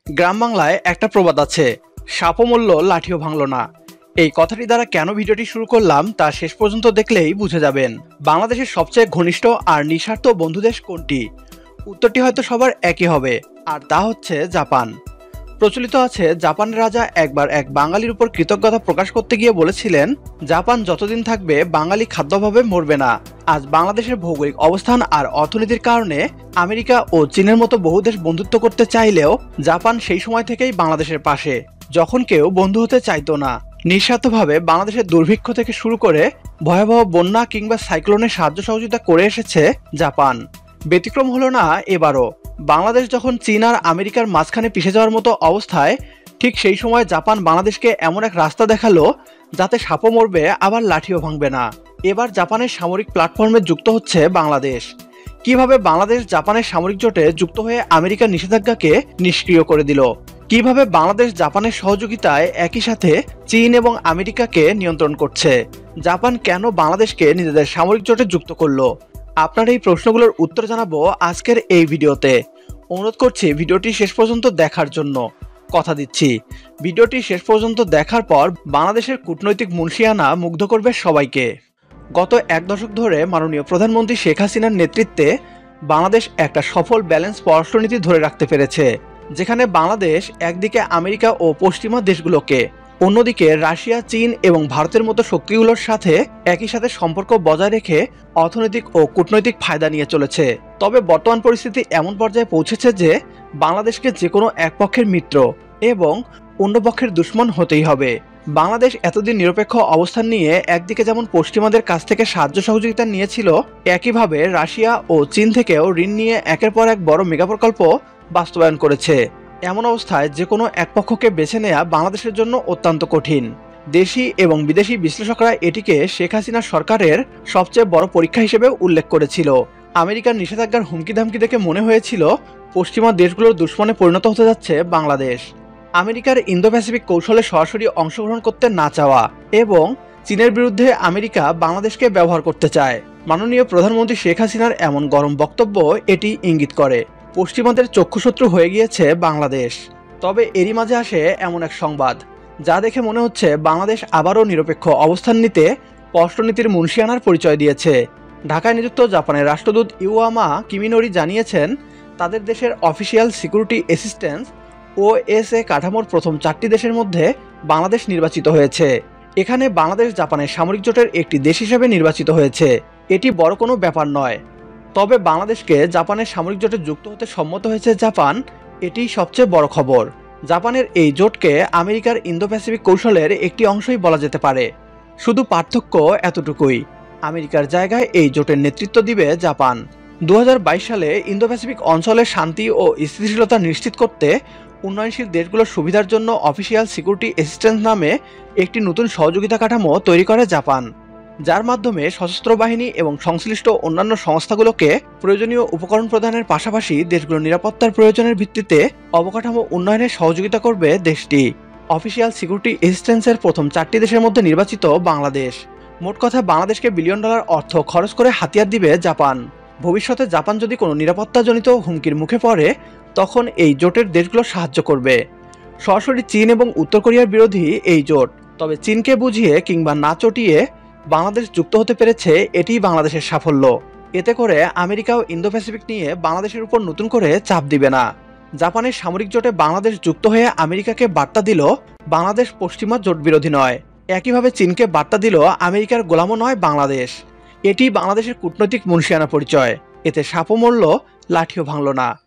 গ্রাম বাংলায় একটা প্রবাদ আছে, সাপও মরল লাঠিও ভাঙল না। এই কথাটি দ্বারা কেন ভিডিওটি শুরু করলাম তা শেষ পর্যন্ত দেখলেই বুঝে যাবেন। বাংলাদেশের সবচেয়ে ঘনিষ্ঠ আর নিঃস্বার্থ বন্ধুদেশ কোনটি? উত্তরটি হয়তো সবার একই হবে, আর তা হচ্ছে জাপান। প্রচলিত আছে, জাপানের রাজা একবার এক বাঙালির উপর কৃতজ্ঞতা প্রকাশ করতে গিয়ে বলেছিলেন, জাপান যতদিন থাকবে বাঙালি খাদ্যাভাবে মরবে না। আজ বাংলাদেশের ভৌগোলিক অবস্থান আর অর্থনীতির কারণে আমেরিকা ও চীনের মতো বহু দেশ বন্ধুত্ব করতে চাইলেও জাপান সেই সময় থেকেই বাংলাদেশের পাশে, যখন কেউ বন্ধু হতে চাইতো না। নিঃস্বার্থভাবে বাংলাদেশের দুর্ভিক্ষ থেকে শুরু করে ভয়াবহ বন্যা কিংবা সাইক্লোনের সাহায্য সহযোগিতা করে এসেছে জাপান। ব্যতিক্রম হলো না এবারও। বাংলাদেশ যখন চীন আর আমেরিকার মাঝখানে পিষে যাওয়ার মতো অবস্থায়, ঠিক সেই সময় জাপান বাংলাদেশকে এমন এক রাস্তা দেখালো যাতে সাপও মরবে আবার লাঠিও ভাঙবে না। এবার জাপানের সামরিক প্ল্যাটফর্মে যুক্ত হচ্ছে বাংলাদেশ। কিভাবে বাংলাদেশ জাপানের সামরিক জোটে যুক্ত হয়ে আমেরিকার নিষেধাজ্ঞাকে নিষ্ক্রিয় করে দিল? কিভাবে বাংলাদেশ জাপানের সহযোগিতায় একই সাথে চীন এবং আমেরিকাকে নিয়ন্ত্রণ করছে? জাপান কেন বাংলাদেশকে নিজেদের সামরিক জোটে যুক্ত করলো? আপনার এই প্রশ্নগুলোর উত্তর জানাবো আজকের এই ভিডিওতে। অনুরোধ করছি ভিডিওটি শেষ পর্যন্ত দেখার জন্য। কথা দিচ্ছি, ভিডিওটি শেষ পর্যন্ত দেখার পর বাংলাদেশের কূটনৈতিক মুনশিয়ানা মুগ্ধ করবে সবাইকে। গত এক দশক ধরে মাননীয় প্রধানমন্ত্রী শেখ হাসিনার নেতৃত্বে বাংলাদেশ একটা সফল ব্যালেন্স পররাষ্ট্রনীতি ধরে রাখতে পেরেছে, যেখানে বাংলাদেশ একদিকে আমেরিকা ও পশ্চিমা দেশগুলোকে, অন্যদিকে রাশিয়া, চীন এবং ভারতের মতো শক্তিগুলোর সাথে একই সাথে সম্পর্ক বজায় রেখে অর্থনৈতিক ও কূটনৈতিক ফায়দা নিয়ে চলেছে। তবে বর্তমান পরিস্থিতি এমন পর্যায়ে পৌঁছেছে যে বাংলাদেশকে যে কোনো এক পক্ষের মিত্র এবং অন্য পক্ষের দুশ্মন হতেই হবে। বাংলাদেশ এতদিন নিরপেক্ষ অবস্থান নিয়ে একদিকে যেমন পশ্চিমাদের কাছ থেকে সাহায্য সহযোগিতা নিয়েছিল, একইভাবে রাশিয়া ও চীন থেকেও ঋণ নিয়ে একের পর এক বড় মেগা প্রকল্প বাস্তবায়ন করেছে। এমন অবস্থায় যে কোনো এক পক্ষকে বেছে নেওয়া বাংলাদেশের জন্য অত্যন্ত কঠিন। দেশি এবং বিদেশি বিশ্লেষকরা এটিকে শেখ হাসিনা সরকারের সবচেয়ে বড় পরীক্ষা হিসেবে উল্লেখ করেছিল। আমেরিকার নিষেধাজ্ঞার হুমকি ধামকি দেখে মনে হয়েছিল পশ্চিমা দেশগুলোর দুশ্মনে পরিণত হতে যাচ্ছে বাংলাদেশ। আমেরিকার ইন্দো প্যাসিফিক কৌশলে সরাসরি অংশগ্রহণ করতে না চাওয়া এবং চীনের বিরুদ্ধে আমেরিকা বাংলাদেশকে ব্যবহার করতে চায়। মাননীয় প্রধানমন্ত্রী শেখ হাসিনার এমন গরম বক্তব্য এটি ইঙ্গিত করে পশ্চিমাদের চক্ষুশত্রু হয়ে গিয়েছে বাংলাদেশ। তবে এরই মাঝে আসে এমন এক সংবাদ যা দেখে মনে হচ্ছে বাংলাদেশ আবারও নিরপেক্ষ অবস্থান নিতে পররাষ্ট্রনীতির মুনশিয়ানার পরিচয় দিয়েছে। ঢাকায় নিযুক্ত জাপানের রাষ্ট্রদূত ইউয়ামা কিমিনোরি জানিয়েছেন, তাদের দেশের অফিসিয়াল সিকিউরিটি অ্যাসিস্ট্যান্স OSA কাঠামোর প্রথম 4টি দেশের মধ্যে বাংলাদেশ নির্বাচিত হয়েছে। এখানে বাংলাদেশ জাপানের সামরিক জোটের একটি দেশ হিসেবে নির্বাচিত হয়েছে। এটি বড় কোনো ব্যাপার নয়, তবে বাংলাদেশকে জাপানের সামরিক জোটে যুক্ত হতে সম্মত হয়েছে জাপান, এটি সবচেয়ে বড় খবর। জাপানের এই জোটকে আমেরিকার ইন্দো প্যাসিফিক কৌশলের একটি অংশই বলা যেতে পারে। শুধু পার্থক্য এতটুকুই, আমেরিকার জায়গায় এই জোটের নেতৃত্ব দিবে জাপান। 2022 সালে ইন্দো প্যাসিফিক অঞ্চলের শান্তি ও স্থিতিশীলতা নিশ্চিত করতে উন্নয়নশীল দেশগুলোর সুবিধার জন্য অফিসিয়াল সিকিউরিটি অ্যাসিস্ট্যান্স নামে একটি নতুন সহযোগিতা কাঠামো তৈরি করে জাপান, যার মাধ্যমে সশস্ত্র বাহিনী এবং সংশ্লিষ্ট অন্যান্য সংস্থাগুলোকে প্রয়োজনীয় উপকরণ প্রদানের পাশাপাশি দেশগুলোর নিরাপত্তার প্রয়োজনের ভিত্তিতে অবকাঠামো উন্নয়নে সহযোগিতা করবে দেশটি। অফিসিয়াল সিকিউরিটি অ্যাসিস্ট্যান্সের প্রথম 4টি দেশের মধ্যে নির্বাচিত বাংলাদেশ। মোট কথা বাংলাদেশকে $1 বিলিয়ন অর্থ খরচ করে হাতিয়ার দিবে জাপান। ভবিষ্যতে জাপান যদি কোনো নিরাপত্তাজনিত হুমকির মুখে পড়ে, তখন এই জোটের দেশগুলো সাহায্য করবে। সরাসরি চীন এবং উত্তর কোরিয়ার বিরোধী এই জোট, তবে চীনকে বুঝিয়ে কিংবা না চটিয়ে বাংলাদেশ যুক্ত হতে পেরেছে, এটিই বাংলাদেশের সাফল্য। এতে করে আমেরিকাও ইন্দো প্যাসিফিক নিয়ে বাংলাদেশের উপর নতুন করে চাপ দিবে না। জাপানের সামরিক জোটে বাংলাদেশ যুক্ত হয়ে আমেরিকাকে বার্তা দিল বাংলাদেশ পশ্চিমা জোট বিরোধী নয়। একইভাবে চীনকে বার্তা দিল আমেরিকার গোলামও নয় বাংলাদেশ। এটি বাংলাদেশের কূটনৈতিক মুনশিয়ানা পরিচয়। এতে সাপও মরল লাঠিও ভাঙল না।